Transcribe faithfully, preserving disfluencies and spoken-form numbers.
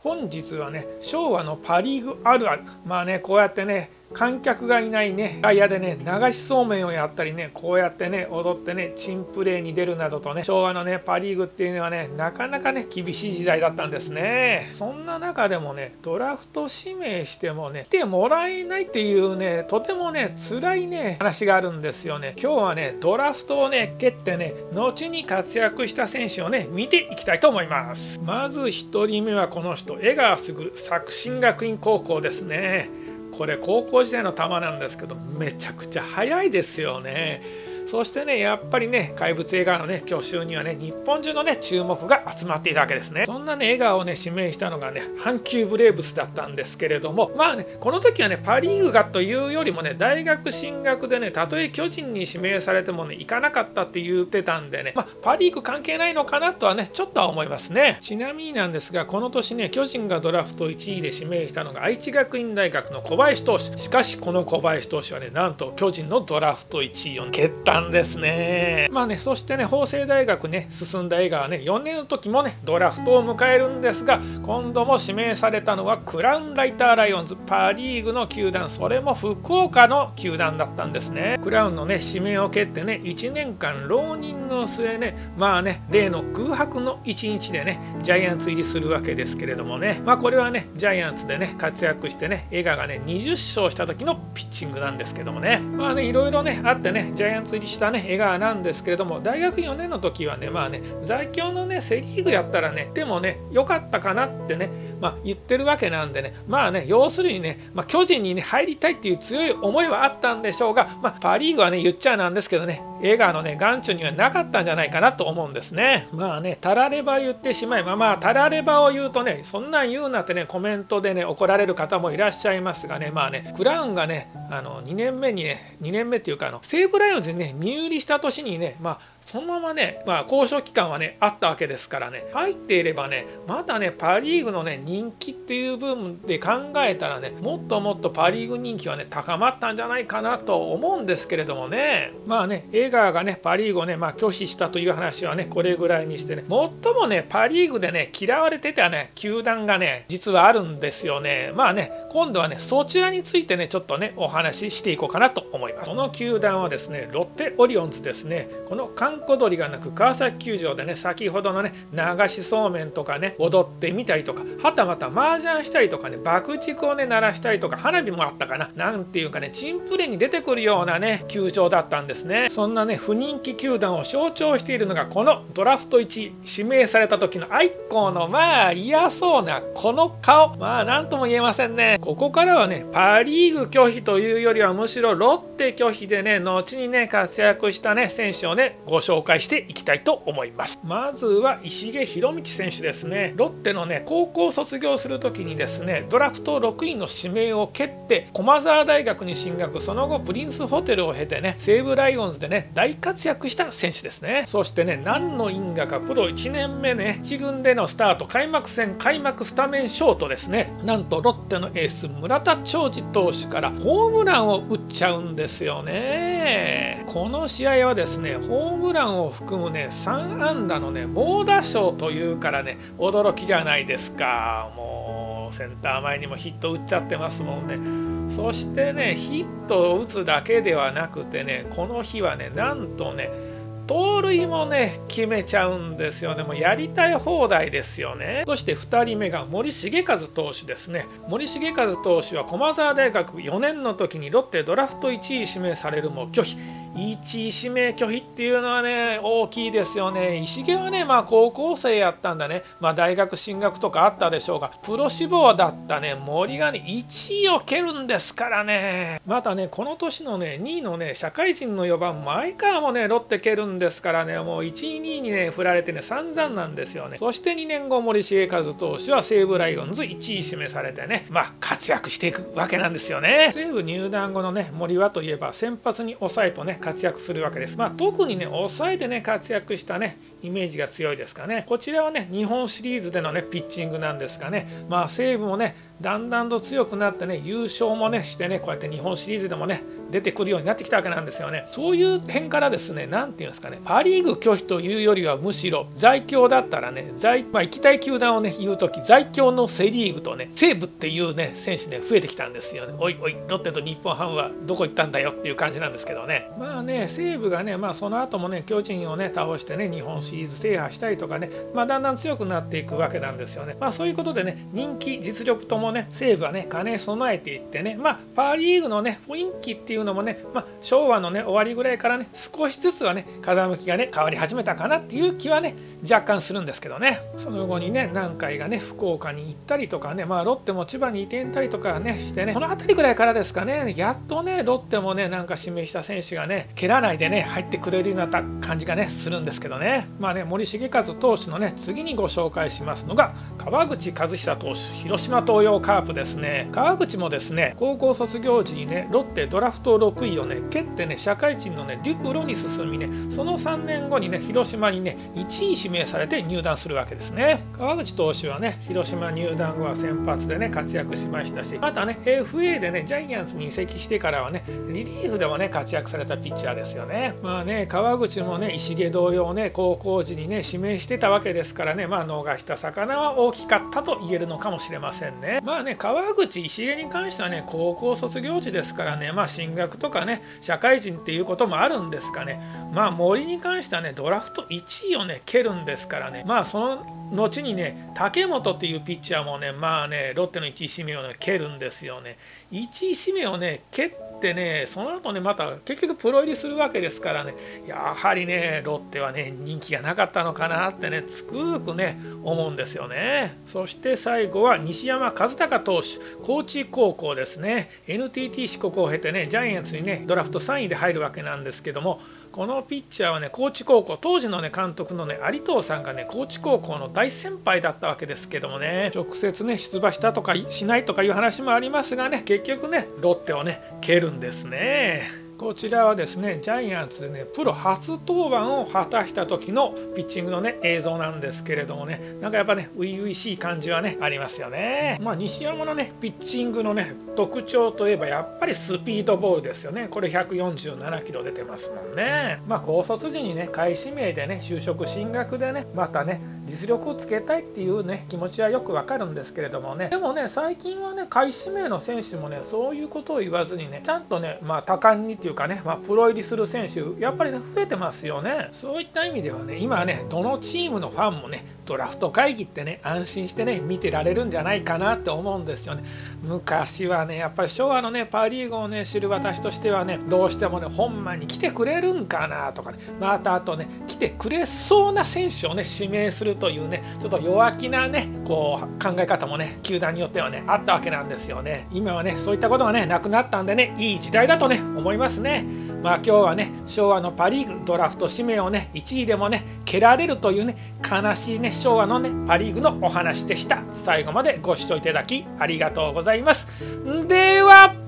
本日はね、昭和のパ・リーグあるある。まあね、こうやってね、観客がいないね、外野でね、流しそうめんをやったりね、こうやってね、踊ってね、チンプレーに出るなどとね、昭和のね、パ・リーグっていうのはね、なかなかね、厳しい時代だったんですね。そんな中でもね、ドラフト指名してもね、来てもらえないっていうね、とてもね、辛いね、話があるんですよね。今日はね、ドラフトをね、蹴ってね、後に活躍した選手をね、見ていきたいと思います。まずひとりめはこの人、江川卓、作新学院高校ですね。これ高校時代の球なんですけどめちゃくちゃ速いですよね。そしてねやっぱりね怪物江川のね去就にはね日本中のね注目が集まっていたわけですね。そんなね江川をね指名したのがね阪急ブレーブスだったんですけれども、まあねこの時はねパ・リーグがというよりもね大学進学でねたとえ巨人に指名されてもね行かなかったって言ってたんでね、まあ、パ・リーグ関係ないのかなとはねちょっとは思いますね。ちなみになんですがこの年ね巨人がドラフトいちいで指名したのが愛知学院大学の小林投手。しかしこの小林投手はねなんと巨人のドラフトいちいを蹴ったんですね。まあねそしてね法政大学ね進んだ江川はねよねんの時もねドラフトを迎えるんですが今度も指名されたのはクラウンライターライオンズ、パ・リーグの球団、それも福岡の球団だったんですね。クラウンのね指名を蹴ってねいちねんかん浪人の末ねまあね例の空白のいちにちでねジャイアンツ入りするわけですけれどもね、まあこれはねジャイアンツでね活躍してね江川がねにじゅっしょうした時のピッチングなんですけどもね、まあねいろいろねあってねジャイアンツ入りしたね江川なんですけれども大学よねんの時はねまあね在京のねセ・リーグやったらねでもね良かったかなってねまあ言ってるわけなんでねまあね要するにね、まあ、巨人にね入りたいっていう強い思いはあったんでしょうが、まあ、パ・リーグはね言っちゃなんですけどね江川のね眼中にはなかったんじゃないかなと思うんですね。まあねたられば言ってしまえばまあたらればを言うとねそんなん言うなってねコメントでね怒られる方もいらっしゃいますがねまあねクラウンがねあのにねんめにねにねんめっていうかあの西武ライオンズにね入りした年にねまあそのままね、まあ、交渉期間はねあったわけですからね入っていればねまだねパ・リーグのね人気っていう部分で考えたらねもっともっとパ・リーグ人気はね高まったんじゃないかなと思うんですけれどもねまあね江川がねパ・リーグをね、まあ、拒否したという話はねこれぐらいにしてね最もねパ・リーグでね嫌われてたね球団がね実はあるんですよね。まあね今度はねそちらについてねちょっとねお話ししていこうかなと思います。この球団はですねロッテオリオンズですね。この閑古鳥がなく川崎球場でね先ほどのね流しそうめんとかね踊ってみたりとかはたまた麻雀したりとかね爆竹をね鳴らしたりとか花火もあったかななんていうかねチンプレーに出てくるようなね球場だったんですね。そんなね不人気球団を象徴しているのがこのドラフトいちい指名された時の愛子のまあ嫌そうなこの顔まあ何とも言えませんね。ここからはねパ・リーグ拒否というよりはむしろロッテ拒否でね後にね活躍したね選手をねご紹介していきたいと思います。まずは石毛博道選手ですね。ロッテのね高校卒業する時にですねドラフトろくいの指名を蹴って駒澤大学に進学、その後プリンスホテルを経てね西武ライオンズでね大活躍した選手ですね。そしてね何の因果かプロいちねんめねいち軍でのスタート開幕戦開幕スタメンショートですね。なんとロッテのエース村田兆治投手からホームランを打っちゃうんですよね。この試合はですねホームランを含むねさんあんだのね猛打賞というからね驚きじゃないですか。もうセンター前にもヒット打っちゃってますもんね。そしてねヒットを打つだけではなくてねこの日はねなんとね盗塁もね決めちゃうんですよね。もうやりたい放題ですよね。そしてふたりめが森重和投手ですね。森重和投手は駒澤大学よねんの時にロッテドラフトいちい指名されるも拒否。いちい指名拒否っていうのはね大きいですよね。石毛はねまあ高校生やったんだね、まあ、大学進学とかあったでしょうがプロ志望だったね森がねいちいを蹴るんですからね。またねこの年のねにいのね社会人のよばん前川もねロッテ蹴るんですからねもういちいにいにね振られてね散々なんですよね。そしてにねんご森重和投手は西武ライオンズいちい指名されてねまあ活躍していくわけなんですよね。西武入団後のね森はといえば先発に抑えとね活躍するわけです。まあ、特にね抑えでね活躍したねイメージが強いですかね。こちらはね日本シリーズでのねピッチングなんですがね、まあ西武もねだんだんと強くなってね優勝もねしてねこうやって日本シリーズでもね出てくるようになってきたわけなんですよね。そういう辺からですね、何ていうんですかね、パ・リーグ拒否というよりはむしろ在京だったらね、在まあ、行きたい球団をね言う時在京のセ・リーグとね西武っていうね選手ね増えてきたんですよね。おいおいロッテと日本ハムはどこ行ったんだよっていう感じなんですけどね。まあね西武がねまあその後もね巨人をね倒してね日本シリーズ制覇したりとかね、まあ、だんだん強くなっていくわけなんですよね。まあそういうことでね人気実力ともね西武はね兼ね備えていってね、まあパ・リーグのね雰囲気っていうのもね、まあ、昭和のね終わりぐらいからね少しずつはね風向きがね変わり始めたかなっていう気はね若干するんですけどね。その後にね南海がね福岡に行ったりとかね、まあロッテも千葉に移転したりとかねしてね、この辺りぐらいからですかね、やっとねロッテもねなんか指名した選手がね蹴らないでね入ってくれるようになった感じがねするんですけどね。まあね森重和投手のね次にご紹介しますのが川口和久投手、広島東洋カープですね。川口もですね高校卒業時にねロッテドラフトろくいをね蹴ってね社会人のねデュプロに進みね、そのさんねんごにね広島にねいちい指名されて入団するわけですね。川口投手はね広島入団後は先発でね活躍しましたし、またね エフエー でねジャイアンツに移籍してからはねリリーフでもね活躍されたピッチャーですよね。まあね川口もね石毛同様ね高校時にね指名してたわけですからね、まあ逃した魚は大きかったと言えるのかもしれませんね。まあね川口石毛に関してはね高校卒業時ですからね、まあ進学とかね社会人っていうこともあるんですがね、まあ森に関してはねドラフトいちいをね蹴るんですからね、まあその後にね武本っていうピッチャーもねまあねロッテのいちい指名をね蹴るんですよね。いちい指名をね蹴ってねその後ねまた結局プロ入りするわけですからね、やはりねロッテはね人気がなかったのかなってねつくづくね思うんですよね。そして最後は西山和孝投手、高知高校ですね。 エヌティーティー 四国を経てねジャイアンツにねドラフトさんいで入るわけなんですけども、このピッチャーはね高知高校当時のね監督のね有藤さんがね高知高校の大先輩だったわけですけどもね、直接ね出馬したとかしないとかいう話もありますがね結局ねロッテをね蹴るんですね。こちらはですねジャイアンツでねプロ初登板を果たした時のピッチングのね映像なんですけれどもね、なんかやっぱね初々しい感じはねありますよね。まあ西山のねピッチングのね特徴といえばやっぱりスピードボールですよね。これひゃくよんじゅうななキロ出てますもんね。まあ高卒時にね下位指名でね就職進学でねまたね実力をつけたいっていうね気持ちはよくわかるんですけれどもね、でもね最近はね下位指名の選手もねそういうことを言わずにねちゃんとねまあ多感にっていうかね、まあ、プロ入りする選手やっぱりね増えてますよね。そういった意味ではね今はねどのチームのファンもねドラフト会議ってね安心してね見てられるんじゃないかなって思うんですよね。昔はねやっぱり昭和のねパ・リーグをね知る私としてはねどうしてもねほんまに来てくれるんかなとかね、またあとね来てくれそうな選手をね指名するというねちょっと弱気なねこう考え方もね球団によってはねあったわけなんですよね。今はねそういったことがねなくなったんでねいい時代だとね思いますね。まあ今日はね昭和のパ・リーグドラフト指名をねいちいでもね蹴られるというね悲しいね昭和のねパ・リーグのお話でした。最後までご視聴いただきありがとうございます。では